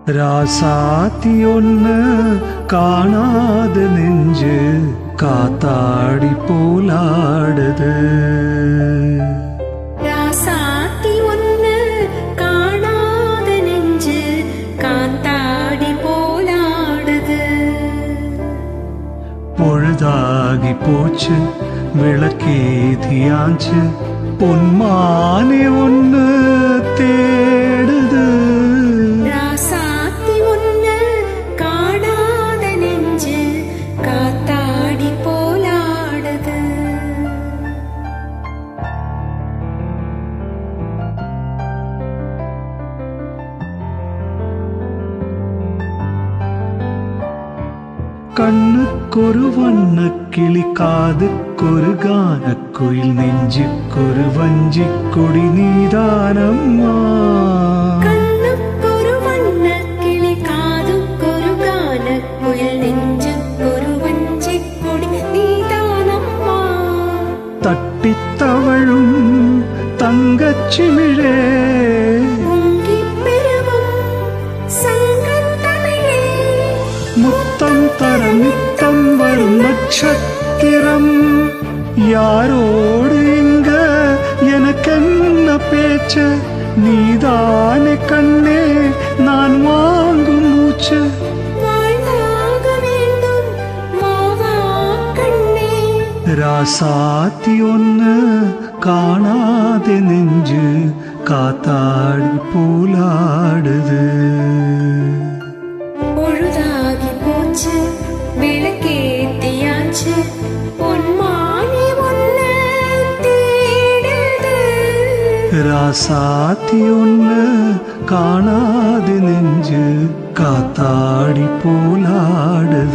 ராசாத்தி ஒன்னு காணாத நெஞ்சு காத்தாடி போலாடுது. ராசாத்தி ஒன்னு காணாத நெஞ்சு காத்தாடி போலாடுது. பொழுதாகி போச்சு விளக்கேதியாச்சு பொன்மானே ஒன்னு தேடுது. ராசாத்தி ஒன்னு காணாத நெஞ்சு காத்தாடி போலாடுது. கண்ணுக்கொரு வண்ண கிளி காதுக்கொரு கானக்குயில் நெஞ்சுக்கொரு வஞ்சி கொடி நீதானம்மா. கண்ணுக்கொரு வண்ண கிளி காதுக்கொரு கானக்குயில் நெஞ்சுக்கொரு வஞ்சி கொடி நீதானம்மா. தட்டித் தவழும் தங்கச்சிமிழே முத்தம் தர நித்தம் வரும் நட்சத்திரம். யாரோடு இங்க எனக்கென்ன பேச்சு நீதானே கண்ணே நான் வாங்கும் மூச்சு. ராசாத்தி ஒன்னு காணாத நெஞ்சு காத்தாடி போலாடுது. பொழுதாகி போச்சு விளக்கேத்தியாச்சு பொன்மானே ஒன்னு தேடுது. ராசாத்தி ஒன்னு காணாத நெஞ்சு காத்தாடி போலாடுது.